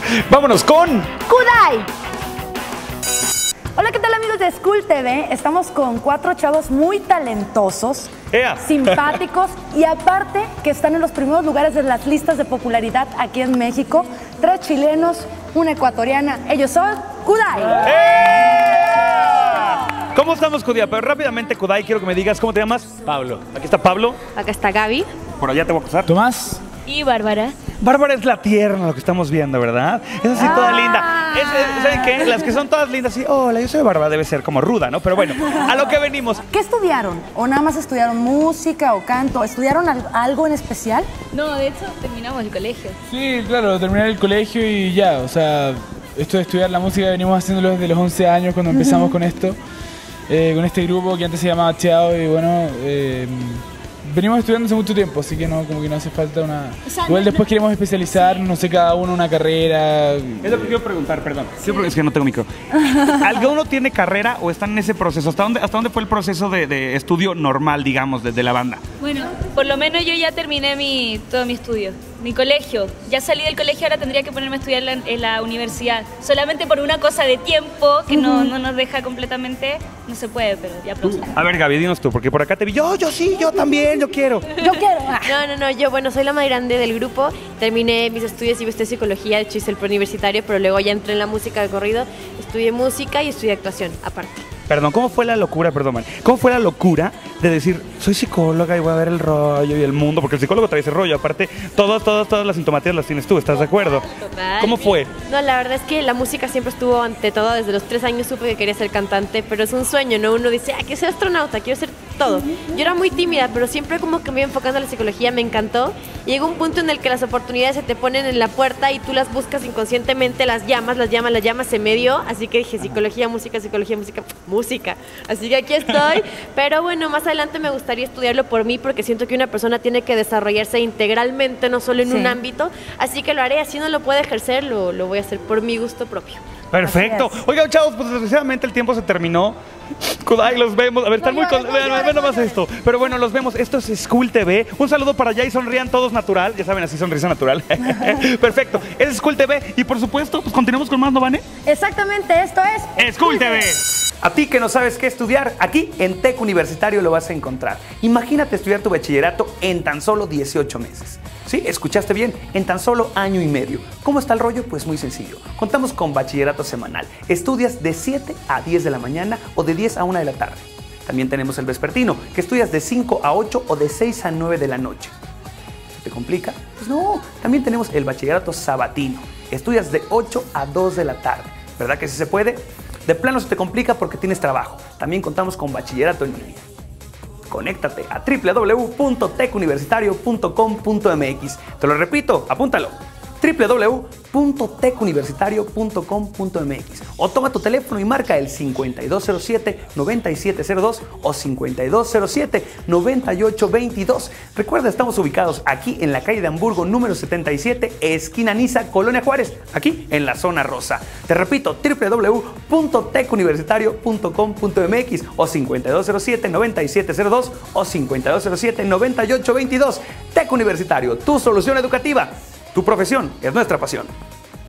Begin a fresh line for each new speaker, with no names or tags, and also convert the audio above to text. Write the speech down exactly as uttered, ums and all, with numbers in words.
Vámonos con
Kudai. Hola, ¿qué tal amigos de School T V? Estamos con cuatro chavos muy talentosos,
¡Ea!
simpáticos y aparte que están en los primeros lugares de las listas de popularidad aquí en México. Tres chilenos, una ecuatoriana. Ellos son Kudai.
¡Ea! ¿Cómo estamos, Kudai? Pero rápidamente, Kudai, quiero que me digas, ¿cómo te llamas?
Pablo.
Aquí está Pablo.
Acá está Gaby.
Por allá te voy a pasar.
Tomás.
Y Bárbara.
Bárbara es la tierna, lo que estamos viendo, ¿verdad? Es así toda linda. Es, es- ¿Saben qué? Las que son todas lindas, sí, hola, yo soy Bárbara, debe ser como ruda, ¿no? Pero bueno, a lo que venimos.
¿Qué estudiaron? ¿O nada más estudiaron música o canto? ¿Estudiaron al- algo en especial?
No, de hecho terminamos el colegio.
Sí, claro, terminar el colegio y ya, o sea, esto de estudiar la música venimos haciéndolo desde los once años cuando empezamos con esto, eh, con este grupo que antes se llamaba Chao y bueno, eh, venimos estudiando hace mucho tiempo, así que no, como que no hace falta una...
O sea,
Igual
no-
después queremos especializar, no sé, cada uno una carrera.
Es lo que quiero preguntar, perdón. Quiero- Es que no tengo micro. ¿Alguno tiene carrera o están en ese proceso? ¿Hasta dónde, hasta dónde fue el proceso de, de estudio normal, digamos, de, de la banda?
Bueno, por lo menos yo ya terminé mi, todo mi estudio, mi colegio. Ya salí del colegio, ahora tendría que ponerme a estudiar en la, en la universidad. Solamente por una cosa de tiempo que no, no nos deja completamente, no se puede, pero ya pronto.
A ver, Gaby, dinos tú, porque por acá te vi. Yo, yo sí, yo también, yo quiero.
Yo quiero. Ah.
No, no, no, yo, bueno, soy la más grande del grupo, terminé mis estudios y estudié psicología, de hecho hice el preuniversitario, pero luego ya entré en la música de corrido, estudié música y estudié actuación, aparte.
Perdón, ¿cómo fue la locura, perdón, man? ¿Cómo fue la locura de decir, soy psicóloga y voy a ver el rollo y el mundo? Porque el psicólogo trae ese rollo, aparte, todas, todas, todas las sintomatologías las tienes tú, ¿estás de acuerdo?
Total.
¿Cómo fue?
No, la verdad es que la música siempre estuvo ante todo, desde los tres años supe que quería ser cantante, pero es un sueño, ¿no? Uno dice, ah, quiero ser astronauta, quiero ser todo. Yo era muy tímida, pero siempre como que me iba enfocando en la psicología, me encantó. Y llega un punto en el que las oportunidades se te ponen en la puerta y tú las buscas inconscientemente, las llamas, las llamas, las llamas, se me dio. Así que dije, psicología, música, psicología, música, música. Así que aquí estoy. Pero bueno, más adelante me gustaría estudiarlo por mí porque siento que una persona tiene que desarrollarse integralmente, no solo en
Sí.
un ámbito. Así que lo haré, así no lo puede ejercer, lo, lo voy a hacer por mi gusto propio.
Perfecto.
Así es.
Oigan, chavos, pues desgraciadamente el tiempo se terminó. Kudai, los vemos. A ver, están
No
muy...
llores,
con-
no
Vean,
llores,
vean
no
nomás
llores.
esto. Pero bueno, los vemos. Esto es School T V. Un saludo para allá y sonrían todos natural. Ya saben, así sonrisa natural. Perfecto. Es School T V. Y por supuesto, pues continuamos con más, ¿no, Vane?
Exactamente, esto es
School T V. A ti que no sabes qué estudiar, aquí en Tec Universitario lo vas a encontrar. Imagínate estudiar tu bachillerato en tan solo dieciocho meses. Sí, escuchaste bien, en tan solo año y medio. ¿Cómo está el rollo? Pues muy sencillo. Contamos con bachillerato semanal. Estudias de siete a diez de la mañana o de diez a una de la tarde. También tenemos el vespertino, que estudias de cinco a ocho o de seis a nueve de la noche. ¿Se te complica? Pues no. También tenemos el bachillerato sabatino. Estudias de ocho a dos de la tarde. ¿Verdad que sí se puede? De plano se te complica porque tienes trabajo. También contamos con bachillerato en línea. Conéctate a doble u doble u doble u punto tec universitario punto com punto m x. Te lo repito, apúntalo. doble u doble u doble u punto tec universitario punto com punto m x. O toma tu teléfono y marca el cincuenta y dos cero siete, noventa y siete cero dos o cincuenta y dos cero siete, noventa y ocho veintidós. Recuerda, estamos ubicados aquí en la calle de Hamburgo número setenta y siete, esquina Niza, Colonia Juárez, aquí en la zona rosa. Te repito, doble u doble u doble u punto tec universitario punto com punto m x o cincuenta y dos cero siete, noventa y siete cero dos o cincuenta y dos cero siete, noventa y ocho veintidós. Tec Universitario, tu solución educativa. Tu profesión es nuestra pasión.